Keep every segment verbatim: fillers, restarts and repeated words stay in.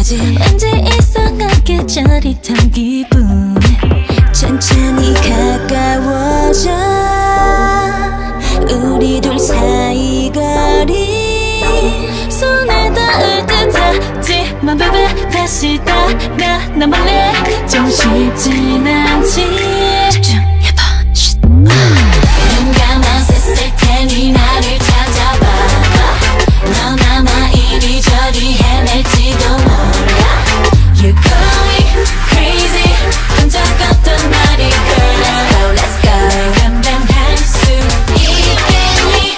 느껴지지. 왠지 이상하게 짜릿한 기분. 천천히 가까워져. 우리 둘 사이 거리 손에 닿을 듯하지만 baby 다시 다가 나 몰래 좀 쉽진 않지. 집중해봐. 눈 감아 셌을 테니 나를 찾아봐. 넌 아마 이리저리 헤맬지도 몰라. You're going crazy. 혼자 걷던 말이 girl. Let's go, let's go. 널 감당할 수 있겠니?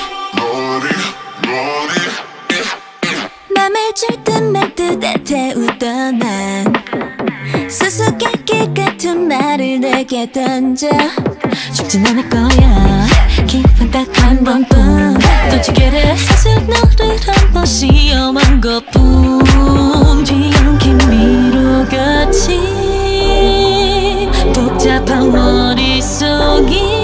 맘을 줄 듯 말 듯 애태우던 난 수수께끼 같은 말을 내게 던져. 쉽진 않을 거야. 기분 딱 한 번뿐. 또 지게를 사실 너를 한 번 시험한 것뿐. 뒤엉킨 미로같이 복잡한 머릿속이